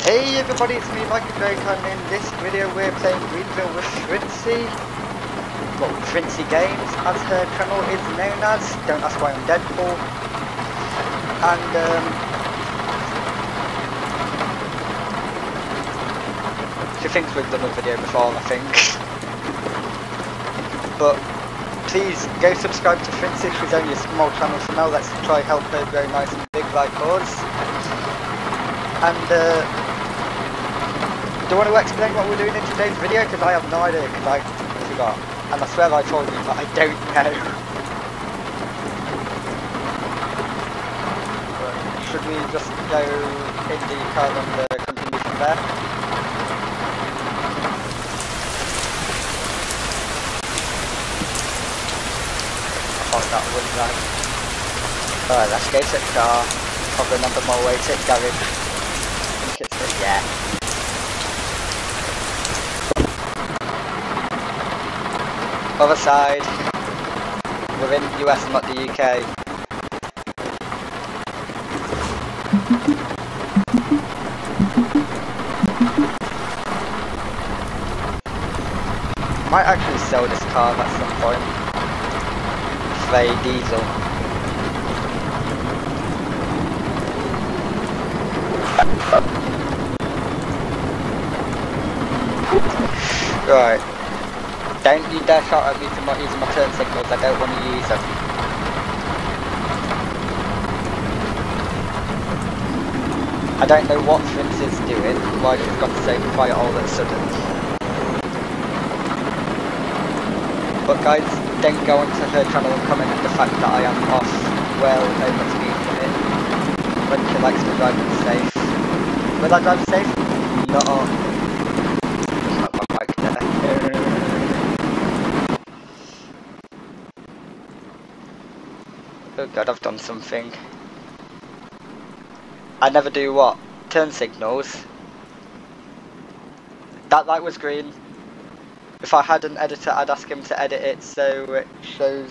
Hey everybody, it's me Michael Drake, and in this video we're playing Greenville with Frincey. Well, Frincey Games, as her channel is known as. Don't ask why I'm Deadpool. And she thinks we've done a video before, I think. But please go subscribe to Frincey. She's only a small channel for now. Let's try help her grow nice and big like us. And do you want to explain what we're doing in today's video? Because I have no idea, because I forgot. And I swear I told you, but I don't know. Should we just go in the car and continue from there? I thought that was right. Alright, let's go to the car. I'll remember my way to the garage. I think it's this, yeah. Other side, we're in the US, not the UK. Might actually sell this car at some point for a diesel. Right. Don't you dare shout at me for not using my turn signals, I don't want to use them. I don't know what Frincey's doing, why she's got so quiet all of a sudden. But guys, don't go onto her channel and comment on the fact that I am off well over speed limit when she likes to drive it safe. Will I drive safe? No. It's not my bike there. Oh god, I've done something. I never do what? Turn signals. That light was green. If I had an editor, I'd ask him to edit it so it shows.